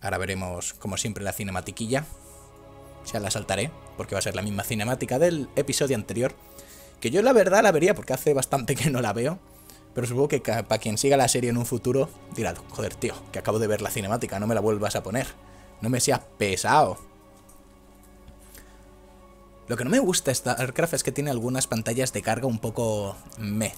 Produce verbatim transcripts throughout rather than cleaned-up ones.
Ahora veremos, como siempre, la cinematiquilla. O sea, la saltaré, porque va a ser la misma cinemática del episodio anterior. Que yo la verdad la vería, porque hace bastante que no la veo. Pero supongo que para quien siga la serie en un futuro dirá, joder, tío, que acabo de ver la cinemática, no me la vuelvas a poner. No me seas pesado. Lo que no me gusta de StarCraft es que tiene algunas pantallas de carga un poco meh.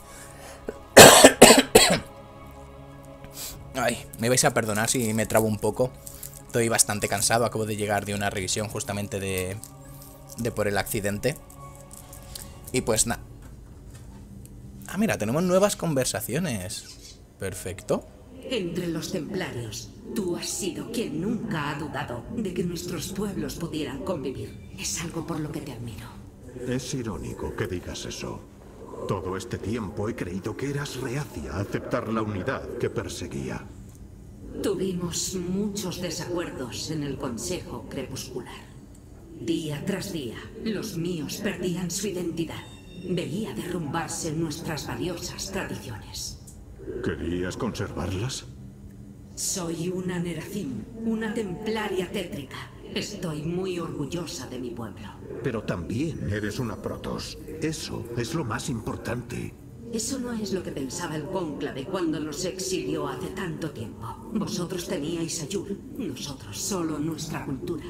Ay, me vais a perdonar si me trabo un poco. Estoy bastante cansado, acabo de llegar de una revisión justamente de, de por el accidente. Y pues nada. Ah, mira, tenemos nuevas conversaciones. Perfecto. Entre los templarios, tú has sido quien nunca ha dudado de que nuestros pueblos pudieran convivir. Es algo por lo que te admiro. Es irónico que digas eso. Todo este tiempo he creído que eras reacia a aceptar la unidad que perseguía. Tuvimos muchos desacuerdos en el Consejo Crepuscular. Día tras día, los míos perdían su identidad. Veía derrumbarse nuestras valiosas tradiciones. ¿Querías conservarlas? Soy una Neracim, una templaria tétrica. Estoy muy orgullosa de mi pueblo. Pero también eres una Protoss. Eso es lo más importante. Eso no es lo que pensaba el cónclave cuando nos exilió hace tanto tiempo. Vosotros teníais a Yur, nosotros solo nuestra cultura.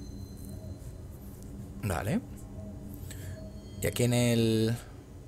Vale. Y aquí en el...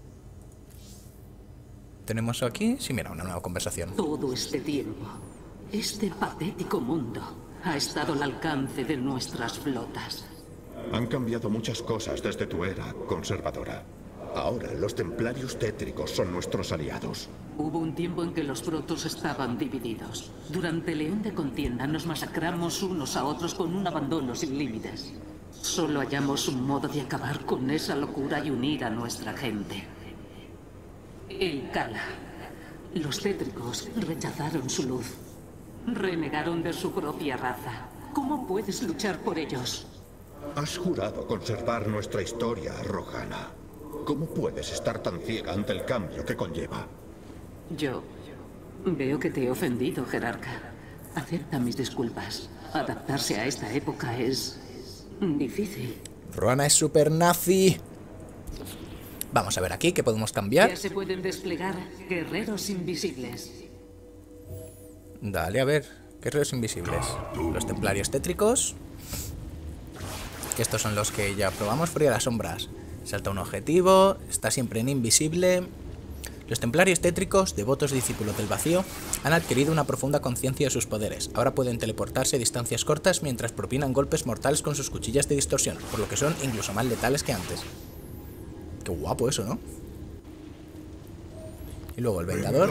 ¿Tenemos aquí? Sí, mira, una nueva conversación. Todo este tiempo, este patético mundo ha estado al alcance de nuestras flotas. Han cambiado muchas cosas desde tu era, conservadora. Ahora los templarios tétricos son nuestros aliados. Hubo un tiempo en que los protos estaban divididos. Durante el León de Contienda nos masacramos unos a otros con un abandono sin límites. Solo hallamos un modo de acabar con esa locura y unir a nuestra gente. El Kala. Los tétricos rechazaron su luz. Renegaron de su propia raza. ¿Cómo puedes luchar por ellos? Has jurado conservar nuestra historia, Rohana. ¿Cómo puedes estar tan ciega ante el cambio que conlleva? Yo veo que te he ofendido, jerarca. Acepta mis disculpas. Adaptarse a esta época es difícil. Rohana es super nazi. Vamos a ver aquí, ¿qué podemos cambiar? Ya se pueden desplegar guerreros invisibles. Dale, a ver. Guerreros invisibles. Los templarios tétricos. Que estos son los que ya probamos. Frío de las sombras. Salta un objetivo. Está siempre en invisible. Los templarios tétricos, devotos discípulos del vacío, han adquirido una profunda conciencia de sus poderes. Ahora pueden teleportarse a distancias cortas mientras propinan golpes mortales con sus cuchillas de distorsión, por lo que son incluso más letales que antes. Qué guapo eso, ¿no? Y luego el Vengador.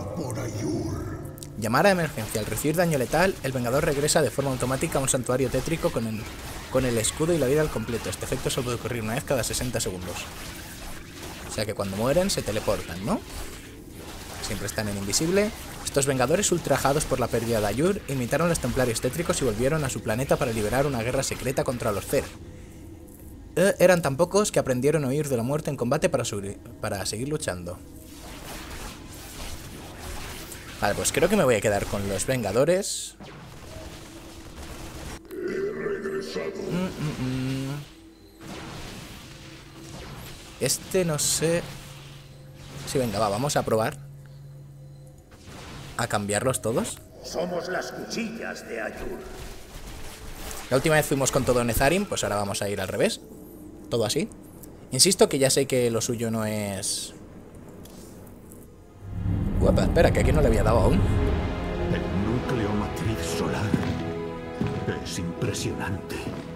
Llamar a emergencia. Al recibir daño letal, el Vengador regresa de forma automática a un santuario tétrico con el, con el escudo y la vida al completo. Este efecto solo puede ocurrir una vez cada sesenta segundos. O sea que cuando mueren se teleportan, ¿no? Siempre están en invisible. Estos Vengadores, ultrajados por la pérdida de Ayur, imitaron a los templarios tétricos y volvieron a su planeta para liberar una guerra secreta contra los Zer. Eh, eran tan pocos que aprendieron a huir de la muerte en combate para, para seguir luchando. Vale, pues creo que me voy a quedar con los Vengadores. Mm, mm, mm. Este no sé... Sí, venga, va, vamos a probar a cambiarlos todos. Somos las cuchillas de Ayur. La última vez fuimos con todo Nezarim, pues ahora vamos a ir al revés. Todo así. Insisto que ya sé que lo suyo no es... Guapa, espera, que aquí no le había dado aún. El núcleo matriz solar es impresionante.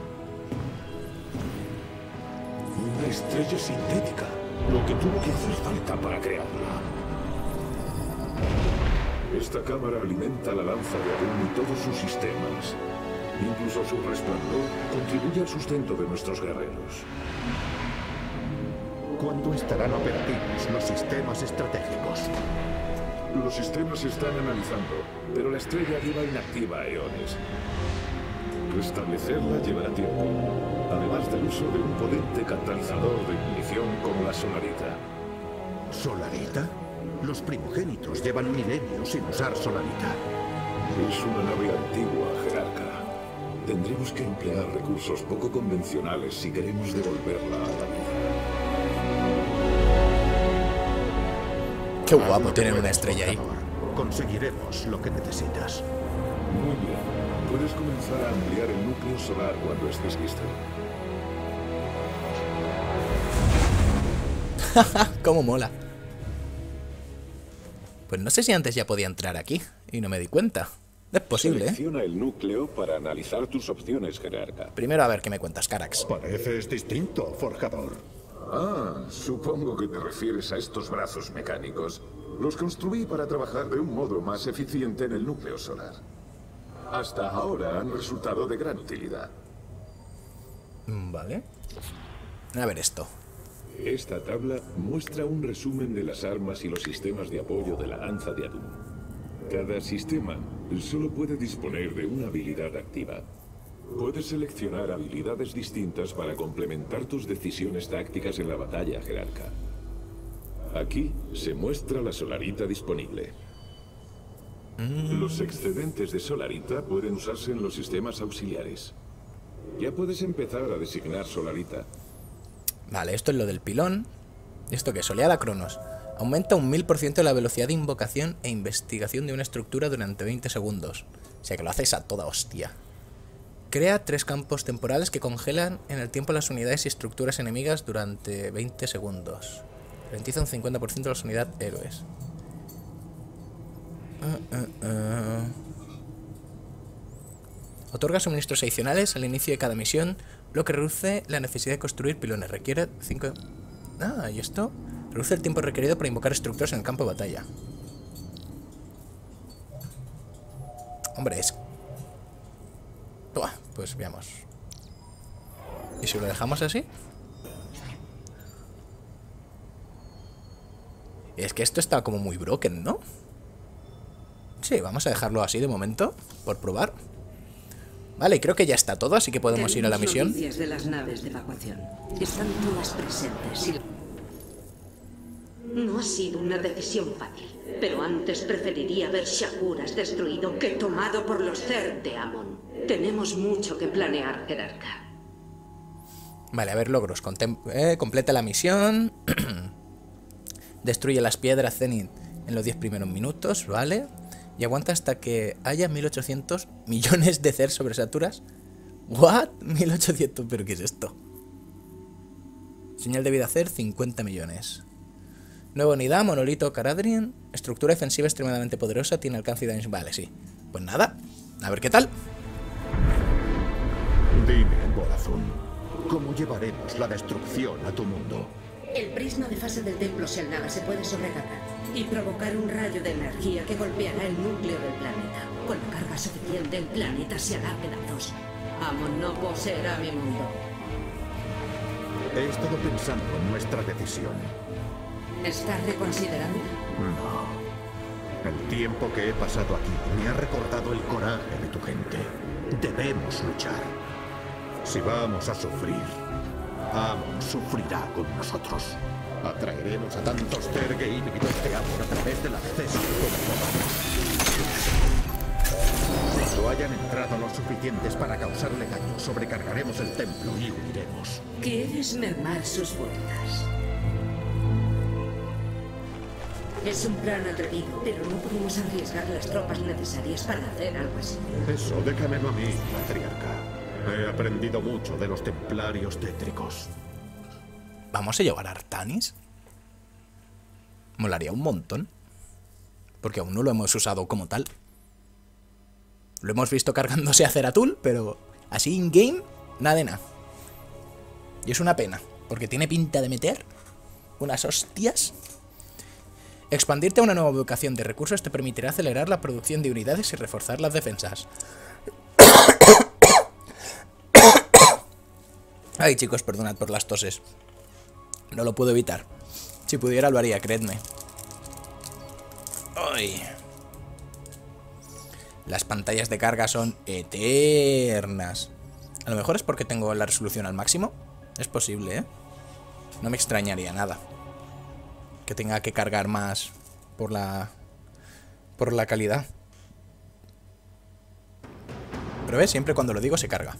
Una estrella sintética. Lo que tuvo que hacer falta para crearla. Esta cámara alimenta la lanza de Adun y todos sus sistemas. Incluso su resplandor contribuye al sustento de nuestros guerreros. ¿Cuándo estarán operativos los sistemas estratégicos? Los sistemas se están analizando, pero la estrella lleva inactiva a eones. Restablecerla llevará tiempo, además del uso de un potente catalizador de ignición como la solarita. ¿Solarita? Los primogénitos llevan milenios sin usar solarita. Es una nave antigua, jerarca. tendremos que emplear recursos poco convencionales si queremos devolverla a la vida. Qué guapo tener una estrella ahí. Conseguiremos lo que necesitas. Muy bien. Puedes comenzar a ampliar el núcleo solar cuando estés listo. Cómo mola. Pues no sé si antes ya podía entrar aquí y no me di cuenta. Es posible, ¿eh? Selecciona el núcleo para analizar tus opciones, jerarca. Primero a ver qué me cuentas, Carax. Pareces distinto, forjador. Ah, supongo que te refieres a estos brazos mecánicos. Los construí para trabajar de un modo más eficiente en el núcleo solar. Hasta ahora han resultado de gran utilidad. Vale. A ver esto. Esta tabla muestra un resumen de las armas y los sistemas de apoyo de la lanza de Adun. Cada sistema solo puede disponer de una habilidad activa. Puedes seleccionar habilidades distintas para complementar tus decisiones tácticas en la batalla, jerarca. Aquí se muestra la solarita disponible. Los excedentes de solarita pueden usarse en los sistemas auxiliares. Ya puedes empezar a designar solarita. Vale, esto es lo del pilón. ¿Esto qué es? Oleada Cronos. Aumenta un mil por ciento la velocidad de invocación e investigación de una estructura durante veinte segundos. O sea que lo haces a toda hostia. Crea tres campos temporales que congelan en el tiempo las unidades y estructuras enemigas durante veinte segundos. Garantiza un cincuenta por ciento de las unidades héroes. Uh, uh, uh. Otorga suministros adicionales al inicio de cada misión, lo que reduce la necesidad de construir pilones. Requiere cinco... Ah, ¿y esto? Reduce el tiempo requerido para invocar estructuras en el campo de batalla. Hombre, es... Buah, pues veamos. ¿Y si lo dejamos así? Es que esto está como muy broken, ¿no? Sí, vamos a dejarlo así de momento, por probar. Vale, creo que ya está todo, así que podemos Tenemos ir a la misión. noticias de las naves de evacuación. Están todas presentes y... No ha sido una decisión fácil, pero antes preferiría ver Shakuras destruido que tomado por los Zerg de Amon. Tenemos mucho que planear, jerarca. Vale, a ver, logros. Contem eh, completa la misión. Destruye las piedras Zenith en los diez primeros minutos, ¿vale? Y aguanta hasta que haya mil ochocientos millones de Zerg sobresaturas. ¿What? mil ochocientos, ¿pero qué es esto? Señal de vida Zerg, cincuenta millones. Nueva unidad, monolito Caradrian. Estructura defensiva extremadamente poderosa. Tiene alcance y daño. Vale, sí. Pues nada, a ver qué tal. Dime, Borazun, ¿cómo llevaremos la destrucción a tu mundo? El prisma de fase del templo Xel'Naga se puede sobrecargar y provocar un rayo de energía que golpeará el núcleo del planeta. Con la carga suficiente, el planeta se hará pedazos. Amon no poseerá mi mundo. He estado pensando en nuestra decisión. ¿Estás reconsiderando? No. El tiempo que he pasado aquí me ha recordado el coraje de tu gente. Debemos luchar. Si vamos a sufrir, Amon sufrirá con nosotros. Atraeremos a tantos Zerg e híbridos de Amon a través del acceso como podamos. Cuando hayan entrado los suficientes para causarle daño, sobrecargaremos el templo y huiremos. Quieres mermar sus fuerzas. Es un plan atrevido, pero no podemos arriesgar las tropas necesarias para hacer algo así. Eso déjamelo a mí, matriarca. He aprendido mucho de los templarios tétricos. ¿Vamos a llevar a Artanis? Molaría un montón. Porque aún no lo hemos usado como tal. Lo hemos visto cargándose a Zeratul, pero así in-game, nada de nada. Y es una pena, porque tiene pinta de meter unas hostias. Expandirte a una nueva ubicación de recursos te permitirá acelerar la producción de unidades y reforzar las defensas. Ay, chicos, perdonad por las toses. No lo puedo evitar. Si pudiera lo haría, creedme. Ay. Las pantallas de carga son eternas. A lo mejor es porque tengo la resolución al máximo. Es posible, ¿eh? No me extrañaría nada que tenga que cargar más por la por la calidad. Pero ves, siempre cuando lo digo se carga.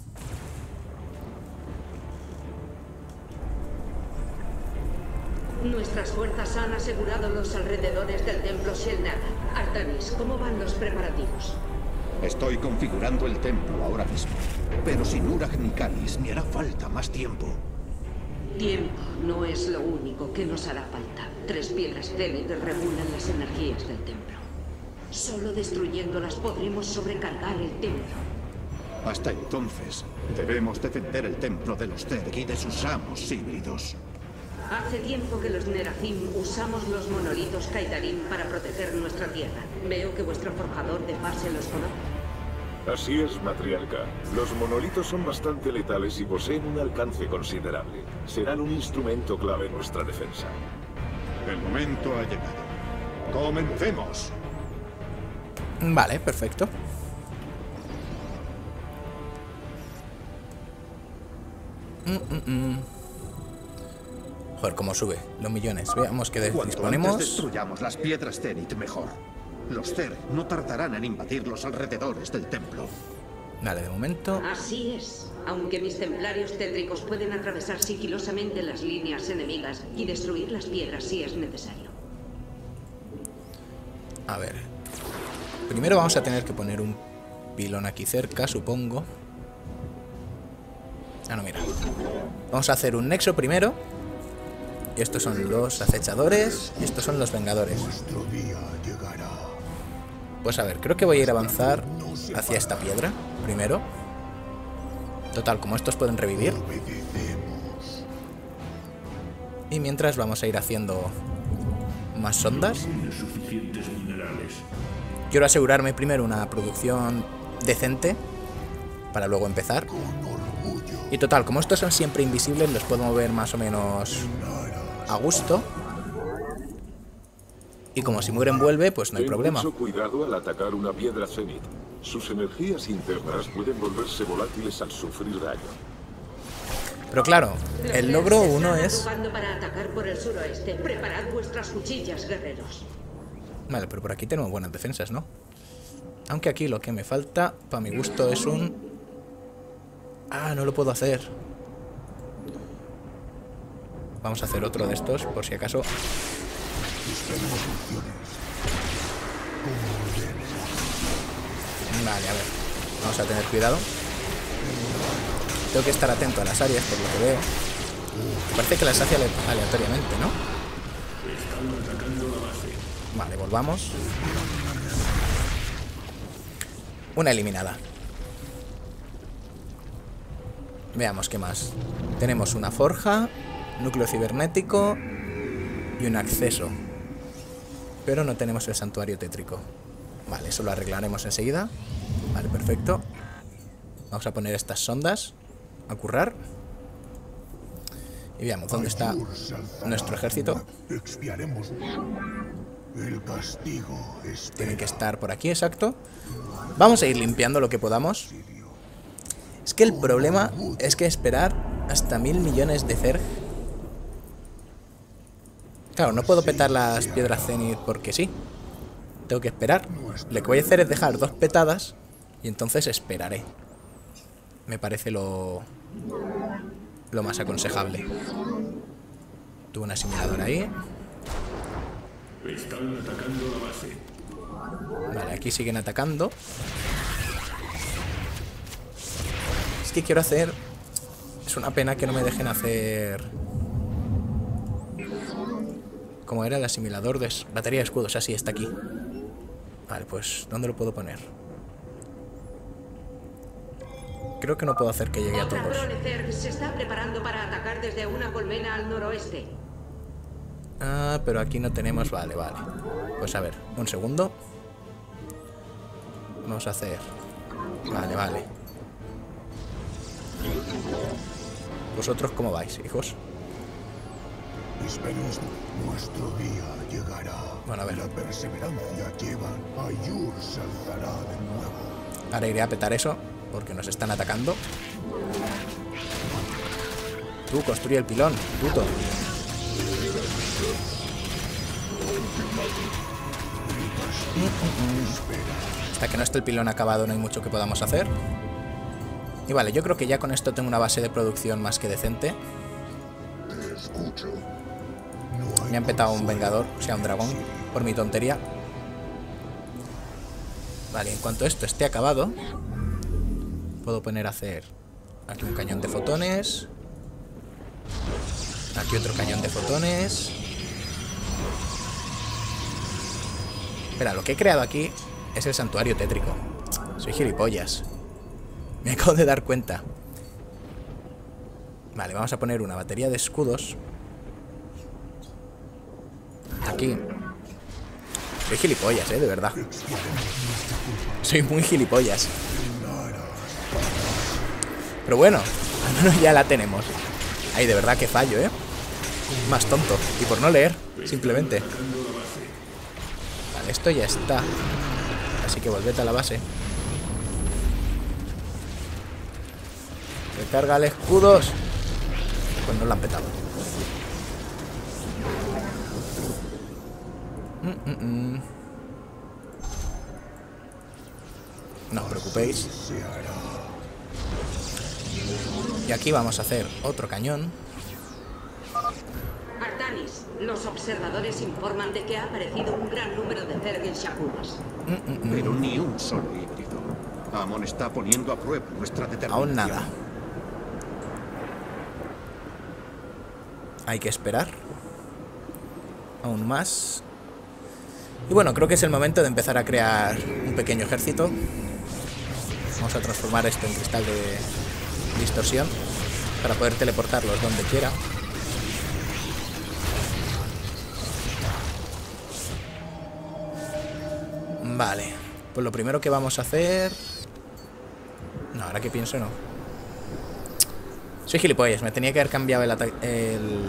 Nuestras fuerzas han asegurado los alrededores del templo Shell-Naga. Artanis, ¿cómo van los preparativos? Estoy configurando el templo ahora mismo. Pero sin Urag ni Canis me hará falta más tiempo. Tiempo no es lo único que nos hará falta. Tres piedras Zenith regulan las energías del templo. Solo destruyéndolas podremos sobrecargar el templo. Hasta entonces, debemos defender el templo de los Zerg y de sus amos híbridos. Hace tiempo que los Nerafim usamos los monolitos Kaidarim para proteger nuestra tierra. Veo que vuestro forjador de base los conoce. Así es, matriarca. Los monolitos son bastante letales y poseen un alcance considerable. Serán un instrumento clave en nuestra defensa. El momento ha llegado. ¡Comencemos! Vale, perfecto. Mm, mm, mm. Joder, cómo sube los millones. Veamos que Cuanto disponemos. antes destruyamos las piedras Zenith, mejor. Los Zerg no tardarán en invadir los alrededores del templo. Vale, de momento. Así es. Aunque mis templarios tétricos pueden atravesar sigilosamente las líneas enemigas y destruir las piedras si es necesario. A ver. Primero vamos a tener que poner un pilón aquí cerca, supongo. Ah, no, mira. Vamos a hacer un nexo primero. Y estos son los acechadores. Y estos son los vengadores. Pues a ver, creo que voy a ir a avanzar hacia esta piedra primero. Total, como estos pueden revivir. Y mientras vamos a ir haciendo más sondas. Quiero asegurarme primero una producción decente para luego empezar. Y total, como estos son siempre invisibles, los puedo mover más o menos a gusto. Y como si mueren vuelve, pues no hay Ten problema. mucho cuidado al atacar una piedra Zenith. Sus energías internas pueden volverse volátiles al sufrir daño. Pero claro, el logro uno es... Para atacar por el suroeste. Preparad vuestras cuchillas, guerreros. Vale, pero por aquí tenemos buenas defensas, ¿no? Aunque aquí lo que me falta, para mi gusto, es un... Ah, no lo puedo hacer. Vamos a hacer otro de estos, por si acaso. Vale, a ver. Vamos a tener cuidado. Tengo que estar atento a las áreas, por lo que veo. Parece que las hace ale aleatoriamente, ¿no? Vale, volvamos. Una eliminada. Veamos qué más. Tenemos una forja, núcleo cibernético y un acceso. Pero no tenemos el santuario tétrico. Vale, eso lo arreglaremos enseguida. Vale, perfecto. Vamos a poner estas sondas a currar. Y veamos dónde está nuestro ejército. El castigo es... Tienen que estar por aquí, exacto. Vamos a ir limpiando lo que podamos. Es que el problema es que esperar hasta mil millones de Zerg. Claro, no puedo petar las piedras Zenith porque sí. Tengo que esperar. Lo que voy a hacer es dejar dos petadas y entonces esperaré. Me parece lo... lo más aconsejable. Tuve un asimilador ahí. Están atacando la base. Vale, aquí siguen atacando. Es que quiero hacer... Es una pena que no me dejen hacer... ¿Cómo era el asimilador de batería de escudos? Así, está aquí. Vale, pues, ¿dónde lo puedo poner? Creo que no puedo hacer que llegue a Otra todos. drone Zerg se está preparando para atacar desde una colmena al noroeste. Ah, pero aquí no tenemos... Vale, vale. Pues a ver, un segundo. Vamos a hacer... Vale, vale. ¿Vosotros cómo vais, hijos? Esperéis, nuestro día llegará. Bueno, a ver. La perseverancia lleva, Ayur se alzará de nuevo. Ahora iré a petar eso, porque nos están atacando. Tú, construye el pilón, puto. Hasta que no esté el pilón acabado no hay mucho que podamos hacer. Y vale, yo creo que ya con esto tengo una base de producción más que decente. Te escucho. No hay Me han petado un vengador, o sea, un dragón, por mi tontería. Vale, en cuanto esto esté acabado, puedo poner a hacer aquí un cañón de fotones. Aquí otro cañón de fotones. Espera, lo que he creado aquí es el santuario tétrico. Soy gilipollas. Me acabo de dar cuenta. Vale, vamos a poner una batería de escudos aquí. Soy gilipollas, eh, de verdad. Soy muy gilipollas. Pero bueno, al menos ya la tenemos. Ay, de verdad que fallo, eh. Más tonto. Y por no leer, simplemente. Vale, esto ya está. Así que volvete a la base. Recárgale escudos. Pues no lo han petado. Mm, mm, mm. No os preocupéis. Y aquí vamos a hacer otro cañón. Artanis, los observadores informan de que ha aparecido un gran número de Zerg en Shakuras. Mm, mm, mm. Pero ni un solo híbrido. Amon está poniendo a prueba nuestra determinación. Aún nada. Hay que esperar. Aún más. Y bueno, creo que es el momento de empezar a crear un pequeño ejército. Vamos a transformar esto en cristal de distorsión para poder teleportarlos donde quiera. Vale, pues lo primero que vamos a hacer... No, ahora que pienso no. Soy gilipollas, me tenía que haber cambiado el ataque... El...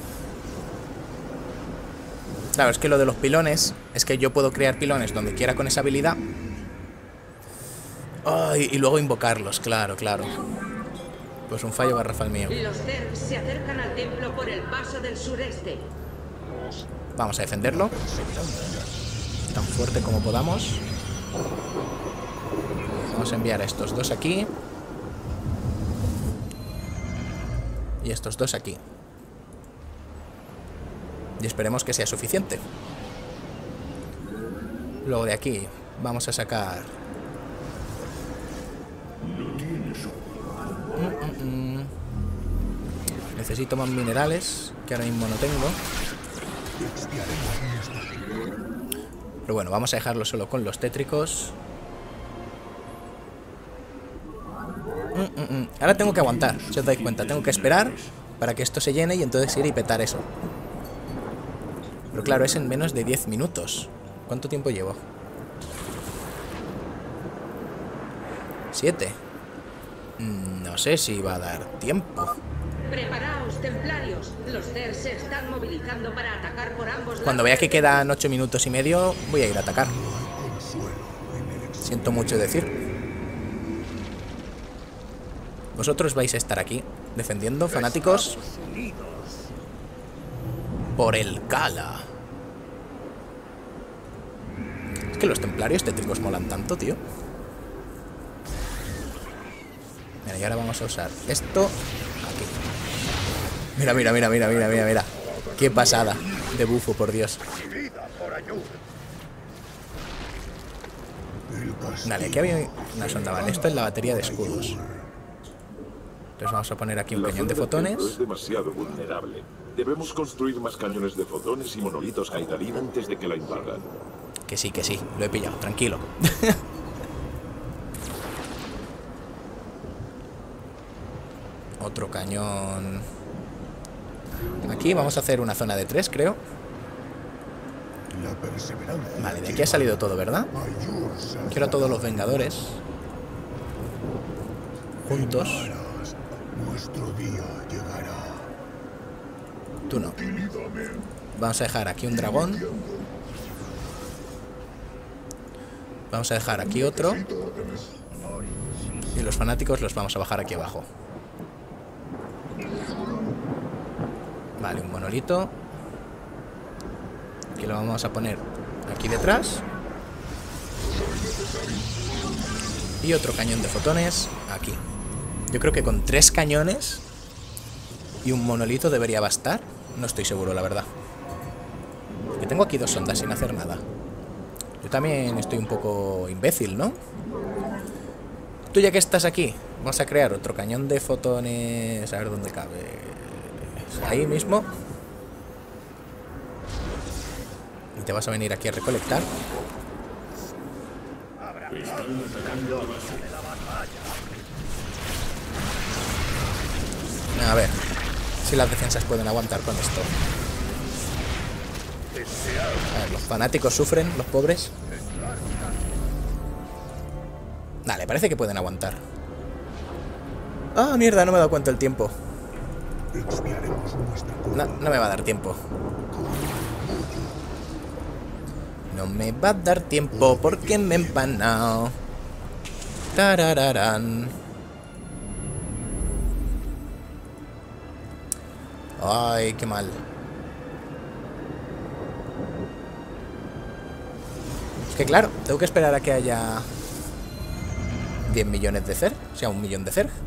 Claro, es que lo de los pilones es que yo puedo crear pilones donde quiera con esa habilidad. Ay, y luego invocarlos, claro, claro. Pues un fallo garrafal mío. Los Zerg se acercan al templo por el paso del sureste. Vamos a defenderlo tan fuerte como podamos. Vamos a enviar a estos dos aquí y estos dos aquí. Y esperemos que sea suficiente. Luego de aquí vamos a sacar... Mm, mm, mm. Necesito más minerales, que ahora mismo no tengo. Pero bueno, vamos a dejarlo solo con los tétricos. Mm, mm, mm. Ahora tengo que aguantar, si os dais cuenta. Tengo que esperar para que esto se llene y entonces ir y petar eso. Pero claro, es en menos de diez minutos. ¿Cuánto tiempo llevo? ¿Siete? No sé si va a dar tiempo. Preparaos, templarios. Los Zerg se están movilizando para atacar por ambos lados. Cuando vea que quedan ocho minutos y medio, voy a ir a atacar. Siento mucho decir. Vosotros vais a estar aquí, defendiendo, fanáticos. Por el Kala. Es que los templarios tétricos molan tanto, tío. Mira, y ahora vamos a usar esto aquí. Mira, mira, mira, mira, mira, mira, mira. Qué pasada de bufo, por Dios. Vale, aquí había una sonda. Vale, esto es la batería de escudos. Entonces vamos a poner aquí un cañón de fotones. Es demasiado vulnerable. Debemos construir más cañones de fotones y monolitos Kaidarin antes de que la invadan. Que sí, que sí, lo he pillado, tranquilo. Otro cañón. Aquí vamos a hacer una zona de tres, creo. Vale, de aquí ha salido todo, ¿verdad? Quiero a todos los vengadores juntos. Nuestro día llegará. Tú no. Vamos a dejar aquí un dragón. Vamos a dejar aquí otro. Y los fanáticos los vamos a bajar aquí abajo. Vale, un monolito. Que lo vamos a poner aquí detrás. Y otro cañón de fotones aquí. Yo creo que con tres cañones y un monolito debería bastar. No estoy seguro, la verdad. Que tengo aquí dos sondas sin hacer nada. Yo también estoy un poco imbécil, ¿no? Tú ya que estás aquí, vamos a crear otro cañón de fotones. A ver dónde cabe. Ahí mismo. Y te vas a venir aquí a recolectar. A ver si las defensas pueden aguantar con esto. A ver, los fanáticos sufren, los pobres. Vale, parece que pueden aguantar. Ah, mierda, no me he dado cuenta el tiempo. No, no me va a dar tiempo. No me va a dar tiempo porque me he empanado. Tarararán. Ay, qué mal. Es que claro, tengo que esperar a que haya diez millones de Zerg, o sea, un millón de Zerg.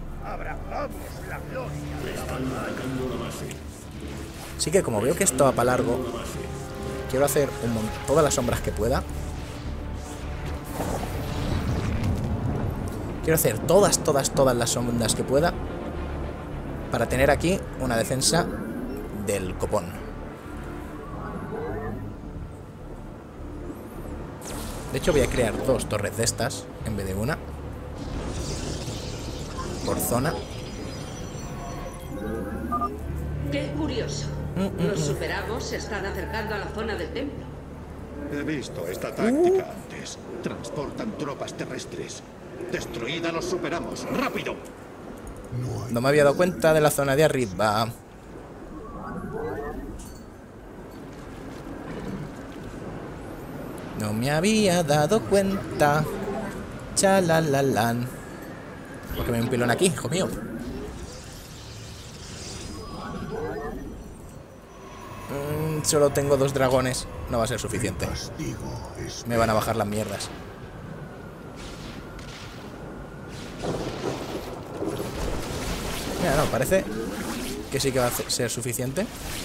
Así que como veo que esto va para largo, quiero hacer un mon- todas las sombras que pueda. Quiero hacer todas, todas, todas las sombras que pueda para tener aquí una defensa del copón. De hecho voy a crear dos torres de estas en vez de una. Por zona. Qué curioso. Mm, mm, Los mm. superamos se están acercando a la zona del templo. He visto esta táctica antes. Transportan tropas terrestres. Destruida los superamos. ¡Rápido! No me había dado cuenta de la zona de arriba. No me había dado cuenta. Chalalalán. ¿Por qué me hay un pilón aquí, hijo mío? Mm, solo tengo dos dragones. No va a ser suficiente. Me van a bajar las mierdas. Mira, no, parece que sí que va a ser suficiente.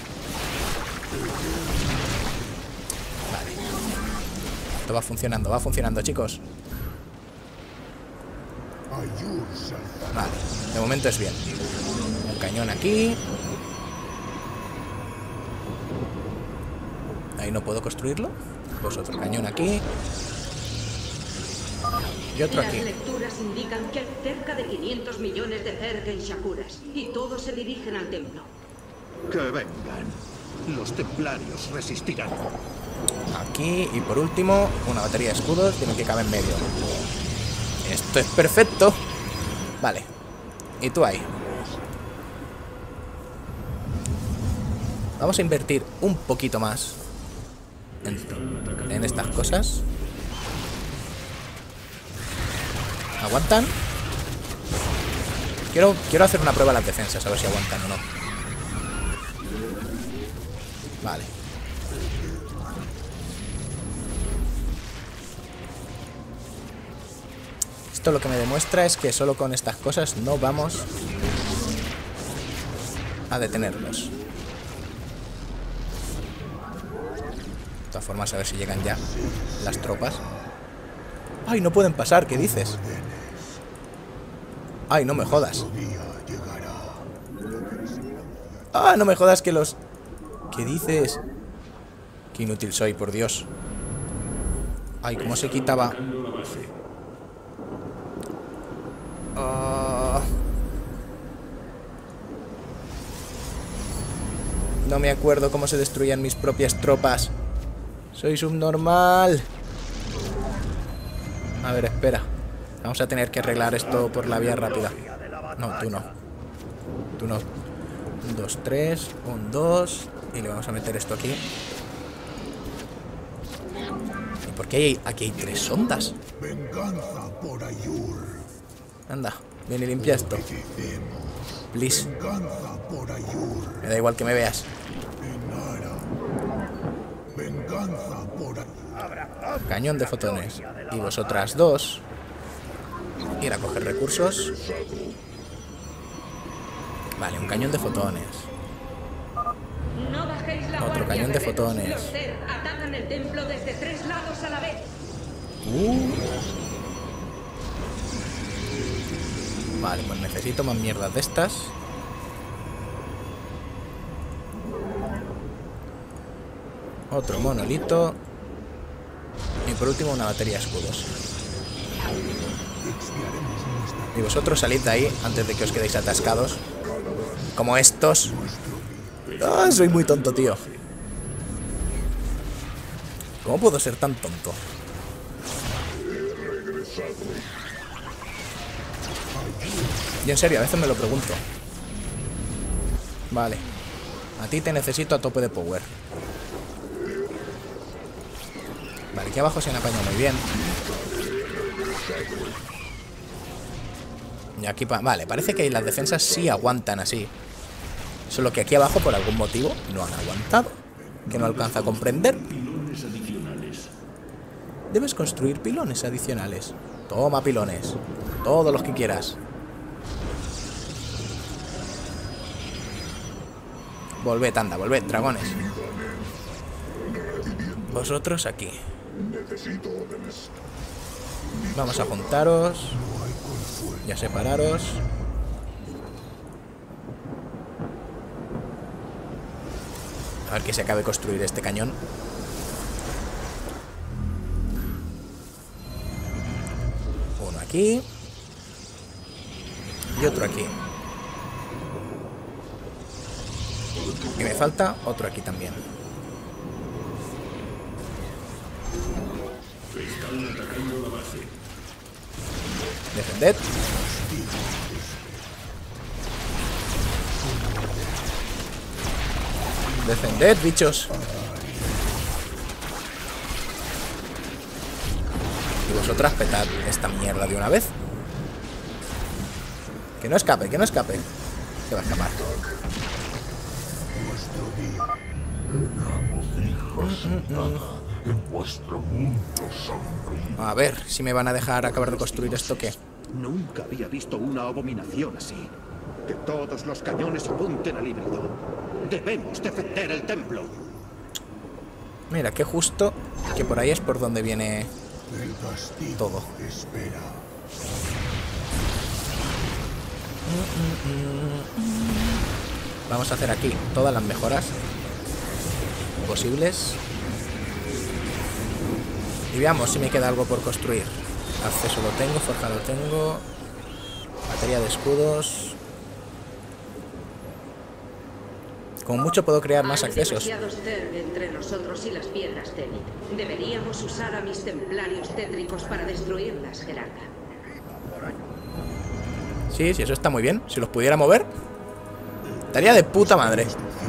Vale. Esto va funcionando, va funcionando, chicos. Vale, de momento es bien. Un cañón aquí. Ahí no puedo construirlo. Pues otro cañón aquí. Y otro aquí. Las lecturas indican que hay cerca de quinientos millones de Zerg en Shakuras y todos se dirigen al templo. Que vengan. Los templarios resistirán. Aquí, y por último, una batería de escudos tiene que caber en medio. Esto es perfecto. Vale. Y tú ahí. Vamos a invertir un poquito más en, en estas cosas. ¿Aguantan? Quiero, quiero hacer una prueba a las defensas, a ver si aguantan o no. Vale. Esto lo que me demuestra es que solo con estas cosas no vamos a detenerlos. De todas formas, a ver si llegan ya las tropas. ¡Ay, no pueden pasar! ¿Qué dices? ¡Ay, no me jodas! ¡Ah, no me jodas que los... ¿Qué dices? Qué inútil soy, por Dios. ¡Ay, cómo se quitaba! Oh. No me acuerdo cómo se destruían mis propias tropas. Soy subnormal. A ver, espera. Vamos a tener que arreglar esto por la vía rápida. No, tú no. Tú no. Un, dos, tres. Un, dos. Y le vamos a meter esto aquí. ¿Y por qué hay, aquí hay tres sondas? Venganza por Ayur. Anda, ven y limpia esto. Please. Venganza por Ayur. Me da igual que me veas. Inara. Venganza por Ayur. Cañón de fotones. Y vosotras dos. Ir a coger recursos. Vale, un cañón de fotones. No bajéis la Otro guardia, cañón de rebeldes. fotones. Los Zerg atacan el templo desde tres lados a la vez. Uh. Vale, pues necesito más mierdas de estas. Otro monolito. Y por último una batería de escudos. Y vosotros salid de ahí antes de que os quedéis atascados. Como estos. ¡Ah, soy muy tonto, tío! ¿Cómo puedo ser tan tonto? Y en serio, a veces me lo pregunto. Vale. A ti te necesito a tope de power. Vale, aquí abajo se han apañado muy bien. Y aquí pa... Vale, parece que las defensas sí aguantan así. Solo que aquí abajo, por algún motivo, no han aguantado. Que no alcanza a comprender. Debes construir pilones adicionales. Toma pilones. Todos los que quieras. Volved, anda, volved, dragones. Vosotros aquí. Vamos a juntaros. Y a separaros. A ver que se acabe de construir este cañón. Uno aquí. Y otro aquí. Y me falta otro aquí también. Defended. Defended, bichos. Y vosotras petad esta mierda de una vez. Que no escape, que no escape. Se va a escapar. A ver, si me van a dejar acabar de construir esto, ¿qué? Nunca había visto una abominación así. Que todos los cañones apunten al híbrido. Debemos defender el templo. Mira, qué justo que por ahí es por donde viene todo. Vamos a hacer aquí todas las mejoras posibles. Y veamos si me queda algo por construir. Acceso lo tengo, forja lo tengo. Batería de escudos. Como mucho puedo crear más Hay accesos. demasiados Zerg entre nosotros y las piedras Zenith. Deberíamos usar a mis templarios tétricos para destruirlas, Gerarda. Sí, sí, eso está muy bien. Si los pudiera mover, estaría de puta madre.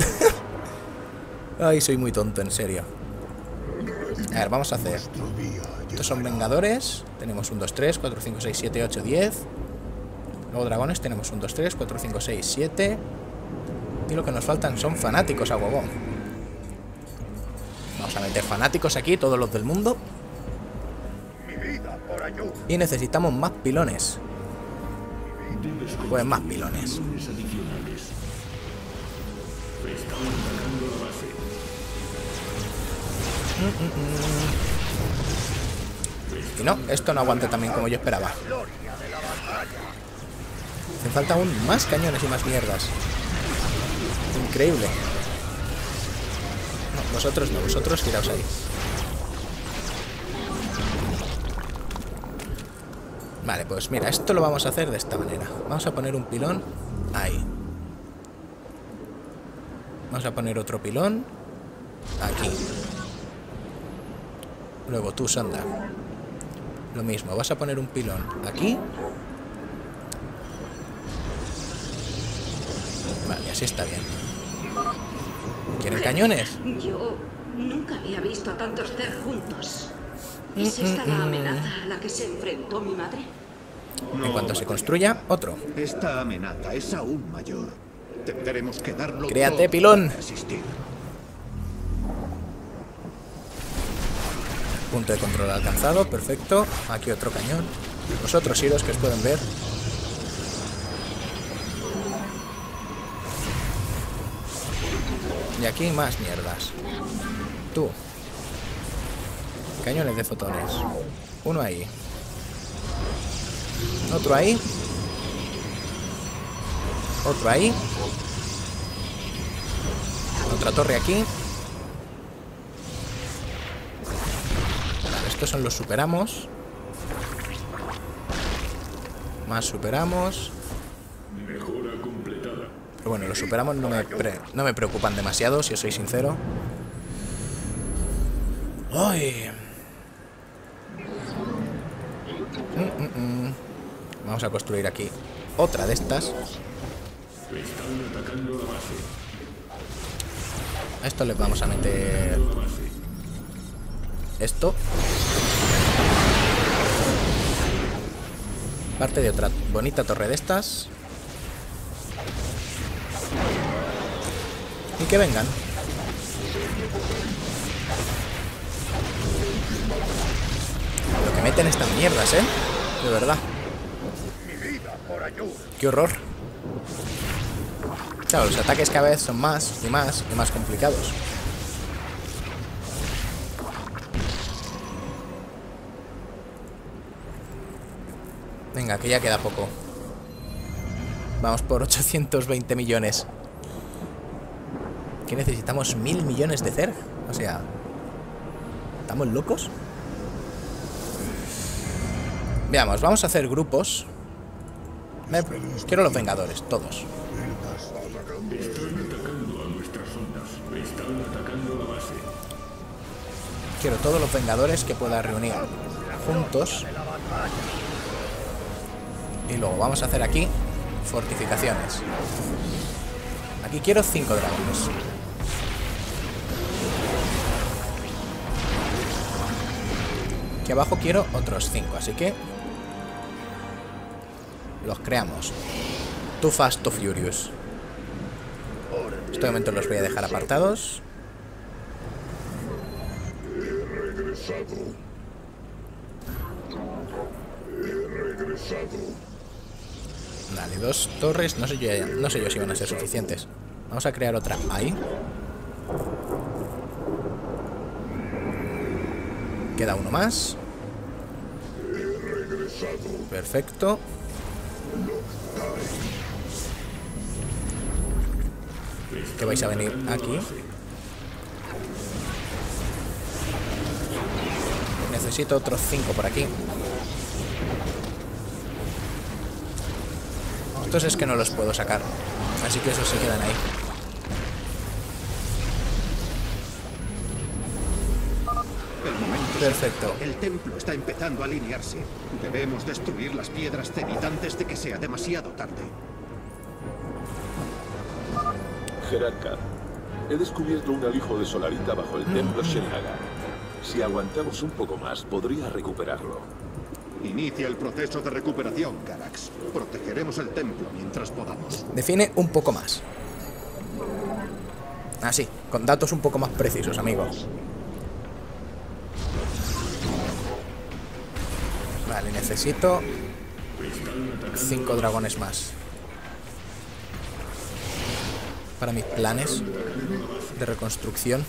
Ay, soy muy tonto, en serio. A ver, vamos a hacer. Estos son vengadores. Tenemos un, dos, tres, cuatro, cinco, seis, siete, ocho, diez. Luego dragones tenemos un, dos, tres, cuatro, cinco, seis, siete. Y lo que nos faltan son fanáticos a huevón. Vamos a meter fanáticos aquí, todos los del mundo. Y necesitamos más pilones. Pues más pilones. Y no, esto no aguanta también como yo esperaba. Me falta aún más cañones y más mierdas. Increíble. No, vosotros no, vosotros tiraos ahí. Vale, pues mira, esto lo vamos a hacer de esta manera. Vamos a poner un pilón ahí. Vamos a poner otro pilón aquí. Luego tú, Sonda, lo mismo, vas a poner un pilón aquí. Vale, así está bien. ¿Quieren cañones? Yo nunca había visto a tantos Zerg juntos. ¿Es esta la amenaza a la que se enfrentó mi madre? En cuanto se construya, otro. Esta amenaza es aún mayor. Tendremos que darlo Créate, todo pilón. para resistir. Punto de control alcanzado, perfecto. Aquí otro cañón. Vosotros iros que os pueden ver. Y aquí más mierdas. Tú. Cañones de fotones. Uno ahí. Otro ahí. Otro ahí. Otra torre aquí. Vale, estos son los superamos. Más superamos. Mejora completada. Pero bueno, los superamos no me, pre no me preocupan demasiado, si os soy sincero. ¡Ay! Mm, mm, mm. Vamos a construir aquí otra de estas. Están atacando la base. A esto les vamos a meter esto. Parte de otra bonita torre de estas. Y que vengan. Lo que meten estas mierdas, ¿eh? De verdad. Qué horror. Claro, los ataques cada vez son más y más y más complicados. Venga, que ya queda poco. Vamos por ochocientos veinte millones. ¿Qué necesitamos? ¿Mil millones de Zerg? O sea, ¿estamos locos? Veamos, vamos a hacer grupos. Me... Quiero los Vengadores, todos. Están atacando a nuestras zonas. Están atacando la base. Quiero todos los Vengadores que pueda reunir juntos. Y luego vamos a hacer aquí fortificaciones. Aquí quiero cinco dragones. Aquí abajo quiero otros cinco, así que los creamos. Too Fast, Too Furious. En este momento los voy a dejar apartados. He regresado. He regresado. Vale, dos torres. No sé yo, no sé yo si van a ser suficientes. Vamos a crear otra ahí. Queda uno más. Perfecto. Que vais a venir aquí. Necesito otros cinco por aquí. Estos es que no los puedo sacar, así que esos se quedan ahí. El momento es Perfecto. ahora. El templo está empezando a alinearse. Debemos destruir las piedras Zenith antes de que sea demasiado tarde. Jerarca, he descubierto un alijo de solarita bajo el templo Shennaga. Si aguantamos un poco más, podría recuperarlo. Inicia el proceso de recuperación, Carax. Protegeremos el templo mientras podamos. Define un poco más. Así, con datos un poco más precisos, amigos. Vale, necesito cinco dragones más para mis planes de reconstrucción.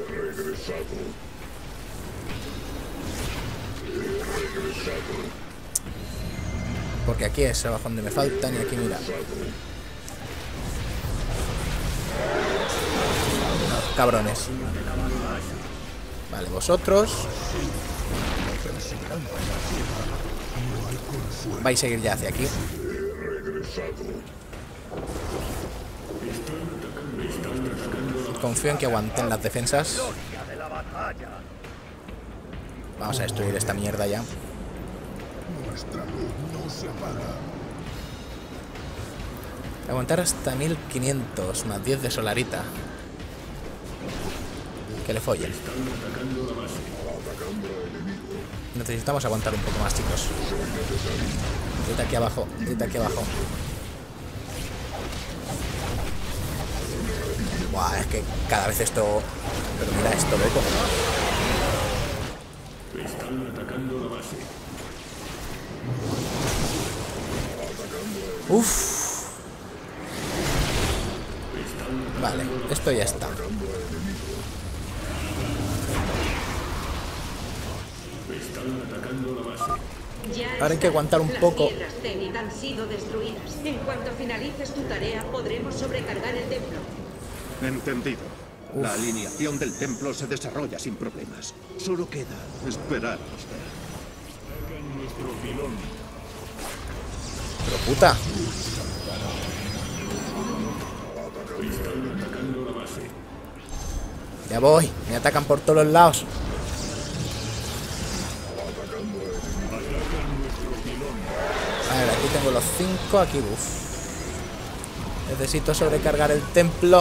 Porque aquí es abajo donde me faltan y aquí, mira. No, cabrones. Vale, vosotros vais a ir ya hacia aquí. Confío en que aguanten las defensas. Vamos a destruir esta mierda ya. Nuestra luz no se apaga. Aguantar hasta mil quinientos más diez de solarita. Que le follen. Necesitamos aguantar un poco más, chicos. Vete aquí abajo, vete aquí abajo. Buah, es que cada vez esto... Pero mira esto, loco. Están atacando la base. Uf. Vale, esto ya está. Ahora hay que aguantar un poco. Las piedras Zenith han sido destruidas. En cuanto finalices tu tarea, podremos sobrecargar el templo. Entendido. Uf. La alineación del templo se desarrolla sin problemas. Solo queda esperar. Pero puta. Ya voy, me atacan por todos los lados. A ver, aquí tengo los cinco, aquí, uff. Necesito sobrecargar el templo.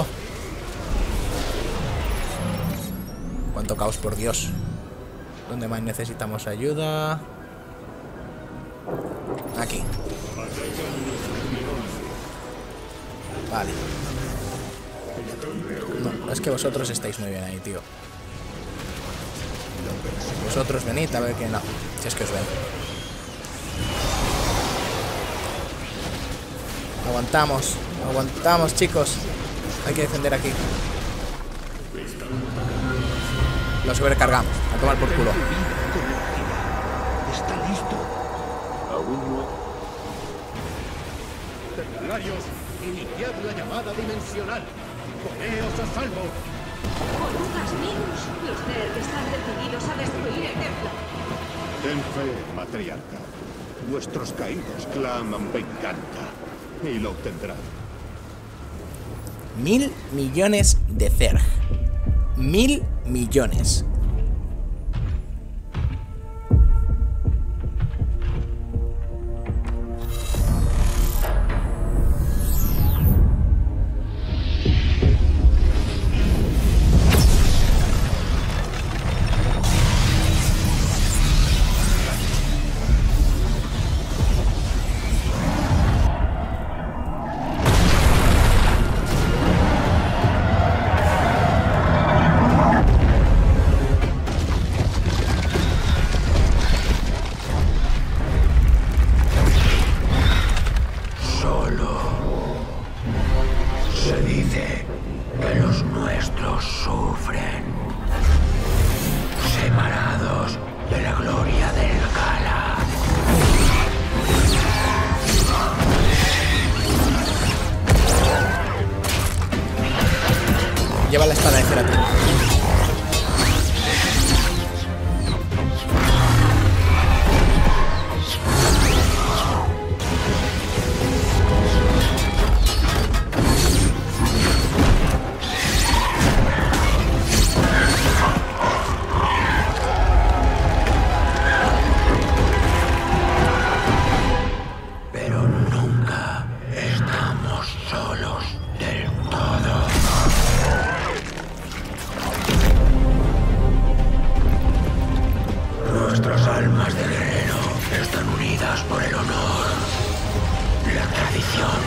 Cuánto caos, por Dios. ¿Dónde más necesitamos ayuda? Aquí. Vale. No, es que vosotros estáis muy bien ahí, tío. Vosotros venid a ver que no. Si es que os ven. Aguantamos. Aguantamos, chicos. Hay que defender aquí. Lo sobrecargamos. A tomar por culo. ¿Está listo? Aún no. Templarios, iniciad la llamada dimensional. Poneos a salvo. ¡Orugas virus! Los Zerg están decididos a destruir el templo. Ten fe, matriarca. Vuestros caídos claman venganza. Y lo obtendrán. Mil millones de Zerg. Mil millones. Lleva la espada de Ceratin. Pero nunca estamos solos del todo. Nuestras almas de guerrero están unidas por el honor, la tradición.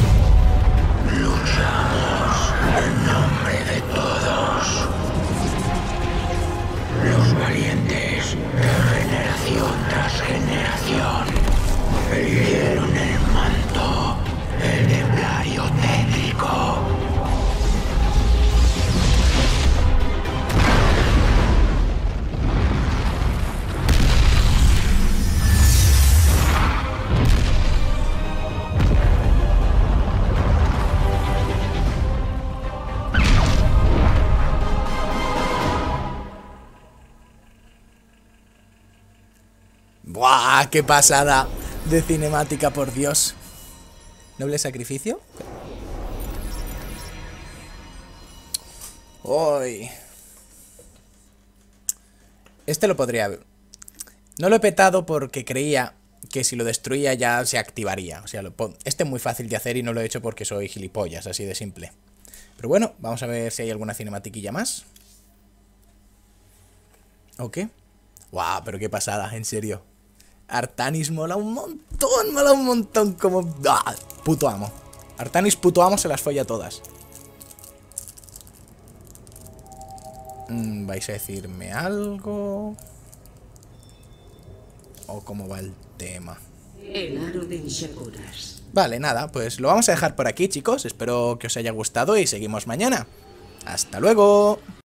Luchamos en nombre de todos. Los valientes, de generación tras generación, eligieron el manto, el templario tétrico. ¡Buah! ¡Qué pasada de cinemática, por Dios! ¿Noble sacrificio? ¡Uy! Este lo podría haber... No lo he petado porque creía que si lo destruía ya se activaría. O sea, lo po... este es muy fácil de hacer y no lo he hecho porque soy gilipollas, así de simple. Pero bueno, vamos a ver si hay alguna cinematiquilla más. ¿O qué? ¡Guau! Pero qué pasada, en serio. Artanis mola un montón, mola un montón como... ¡Ah! Puto amo. Artanis puto amo se las folla todas. Mm, ¿vais a decirme algo? ¿O cómo va el tema? El aro de Inshakuras. Vale, nada, pues lo vamos a dejar por aquí, chicos. Espero que os haya gustado y seguimos mañana. ¡Hasta luego!